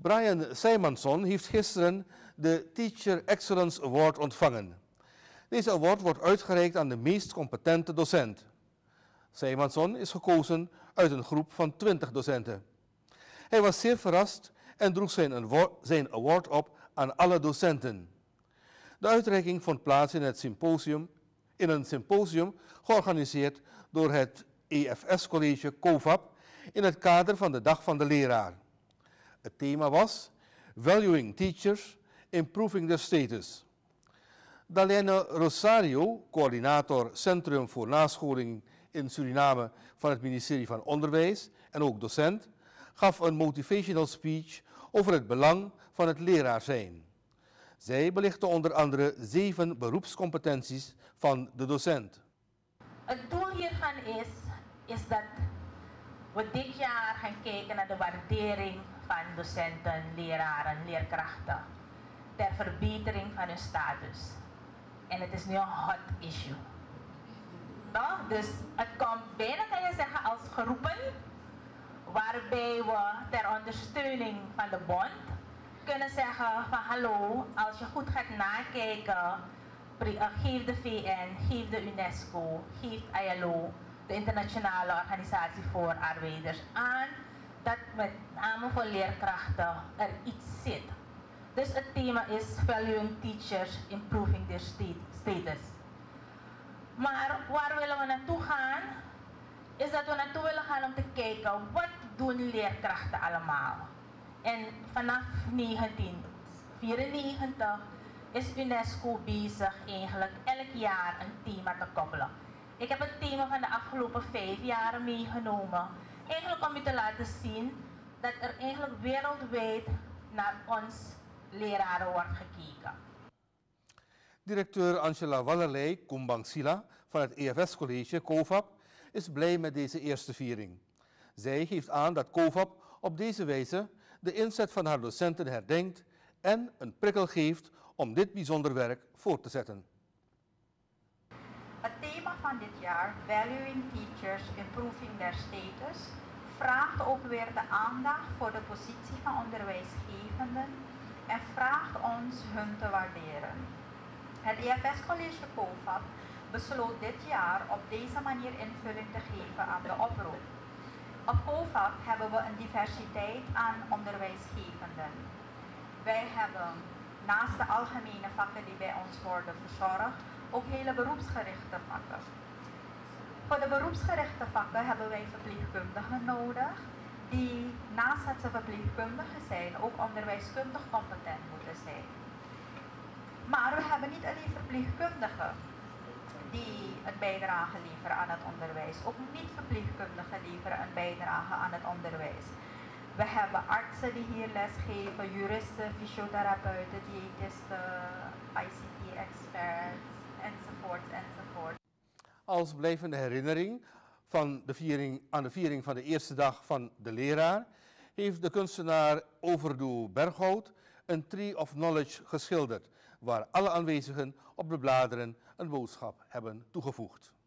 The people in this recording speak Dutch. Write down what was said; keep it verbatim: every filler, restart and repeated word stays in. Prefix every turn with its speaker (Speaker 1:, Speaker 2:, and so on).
Speaker 1: Brian Simonson heeft gisteren de Teacher Excellence Award ontvangen. Deze award wordt uitgereikt aan de meest competente docent. Simonson is gekozen uit een groep van twintig docenten. Hij was zeer verrast en droeg zijn, zijn award op aan alle docenten. De uitreiking vond plaats in, het symposium, in een symposium georganiseerd door het E F S-college COVAP in het kader van de Dag van de Leraar. Het thema was Valuing Teachers, Improving Their Status. Dalene Rosario, coördinator Centrum voor Nascholing in Suriname van het ministerie van Onderwijs en ook docent, gaf een motivational speech over het belang van het leraar zijn. Zij belichtte onder andere zeven beroepscompetenties van de docent.
Speaker 2: Het doel hiervan is, is dat we dit jaar gaan kijken naar de waardering van docenten, leraren, leerkrachten ter verbetering van hun status. En het is nu een hot issue. No? Dus het komt bijna, kan je zeggen, als geroepen, waarbij we ter ondersteuning van de bond kunnen zeggen van hallo, als je goed gaat nakijken, geef de V N, geef de UNESCO, geef I L O, de Internationale Organisatie voor Arbeiders, aan dat met name voor leerkrachten er iets zit. Dus het thema is Valuing Teachers, Improving Their Status. Maar waar willen we naartoe gaan? Is dat we naartoe willen gaan om te kijken, wat doen leerkrachten allemaal? En vanaf negentien vierennegentig is UNESCO bezig eigenlijk elk jaar een thema te koppelen. Ik heb het thema van de afgelopen vijf jaar meegenomen. Eigenlijk om je te laten zien dat er eigenlijk wereldwijd naar ons leraren wordt gekeken.
Speaker 1: Directeur Angela Wallerlei Kumbangsila van het E F S-college COVAP is blij met deze eerste viering. Zij geeft aan dat COVAP op deze wijze de inzet van haar docenten herdenkt en een prikkel geeft om dit bijzonder werk voort te zetten.
Speaker 3: Het thema van dit jaar, Valuing Teachers, Improving Their Status, vraagt ook weer de aandacht voor de positie van onderwijsgevenden en vraagt ons hun te waarderen. Het E F S-college COVAP besloot dit jaar op deze manier invulling te geven aan de oproep. Op COVAP hebben we een diversiteit aan onderwijsgevenden. Wij hebben naast de algemene vakken die bij ons worden verzorgd, ook hele beroepsgerichte vakken. Voor de beroepsgerichte vakken hebben wij verpleegkundigen nodig, die naast dat ze verpleegkundigen zijn, ook onderwijskundig competent moeten zijn. Maar we hebben niet alleen verpleegkundigen die een bijdrage leveren aan het onderwijs. Ook niet-verpleegkundigen leveren een bijdrage aan het onderwijs. We hebben artsen die hier lesgeven, juristen, fysiotherapeuten, diëtisten, I C T-experts, enzovoort, enzovoort.
Speaker 1: Als blijvende herinnering van de viering, aan de viering van de eerste dag van de leraar heeft de kunstenaar Overdoe Berghout een Tree of Knowledge geschilderd, waar alle aanwezigen op de bladeren een boodschap hebben toegevoegd.